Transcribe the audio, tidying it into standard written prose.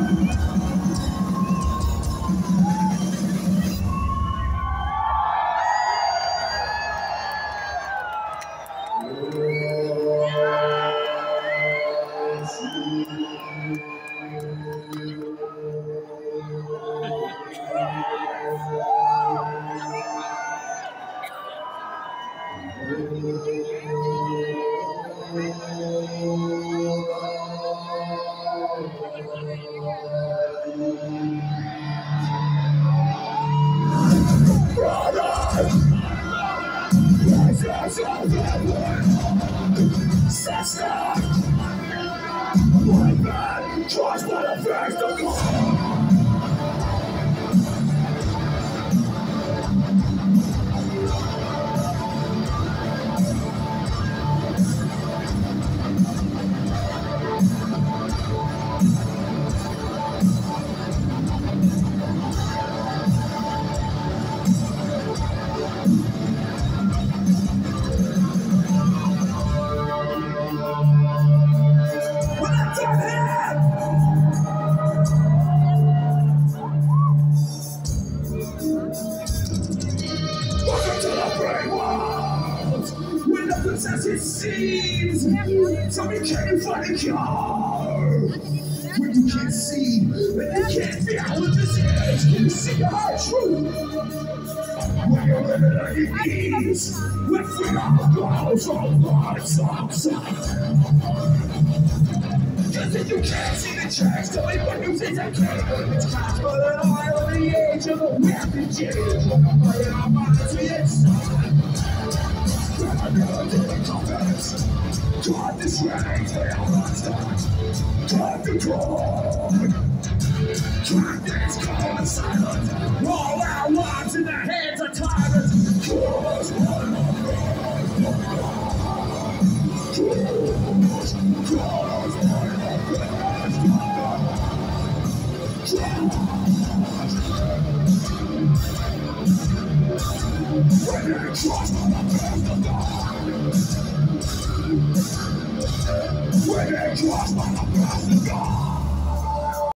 Trust what the first of God. As it seems, so we can't find a cure. When you can't see, and you can't feel what this is, you see the hard truth. When you're living on your knees, with freedom goes on one side. Cause if you can't see the change, tell me what you think I can. It's cast for an oil of the age of a refugee. Playing our minds to the inside. God this range, they are lost. God control. God this cold and silent. All our lives in the hands of tyrants. Cause one of trust on the best of God.